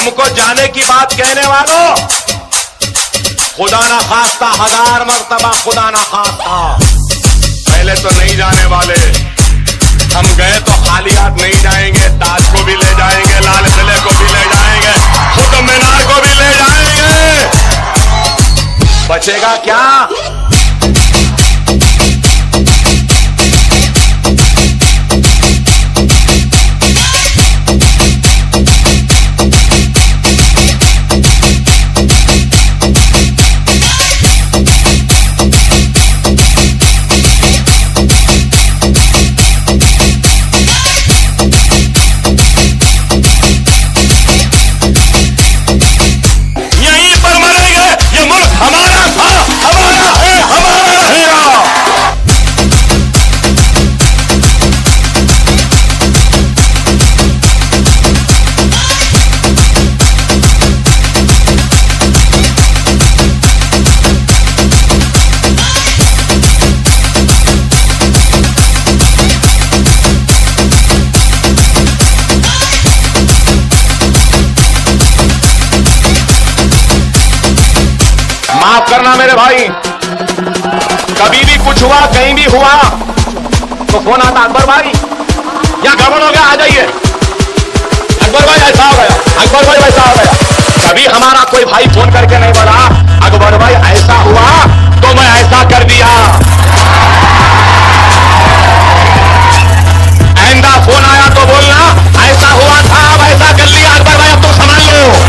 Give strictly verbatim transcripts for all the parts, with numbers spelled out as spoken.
हमको जाने की बात कहने वालों, खुदा ना खास्ता हजार मर्तबा खुदा ना खास्ता, पहले तो नहीं जाने वाले। हम गए तो खाली हाथ नहीं जाएंगे, ताज को भी ले जाएंगे, लाल किले को भी ले जाएंगे, कुतुब मीनार को भी ले जाएंगे। बचेगा क्या? माफ करना मेरे भाई, कभी भी कुछ हुआ कहीं भी हुआ तो फोन आता, अकबर भाई यहाँ गड़बड़ हो गया, आ जाइए। अकबर भाई ऐसा हो गया, अकबर भाई वैसा हो गया। कभी हमारा कोई भाई फोन करके नहीं बोला अकबर भाई ऐसा हुआ तो मैं ऐसा कर दिया। आइंदा फोन आया तो बोलना ऐसा हुआ था, अब ऐसा कर लिया, अकबर भाई अब तुम संभाल लो।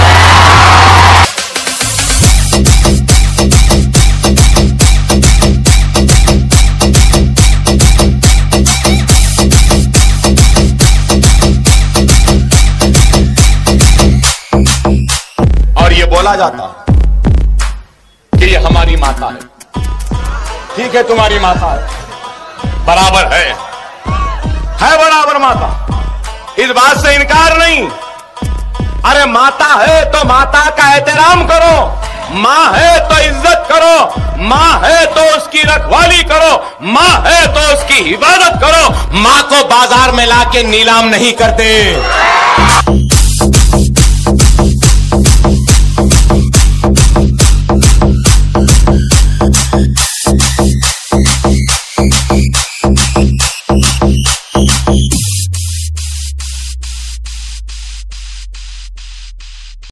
बोला जाता कि ये हमारी माता है, ठीक है तुम्हारी माता है, बराबर है, है बराबर माता, इस बात से इनकार नहीं। अरे माता है तो माता का एहतराम करो, मां है तो इज्जत करो, मां है तो उसकी रखवाली करो, मां है तो उसकी हिफाजत करो। मां को बाजार में लाके नीलाम नहीं करते।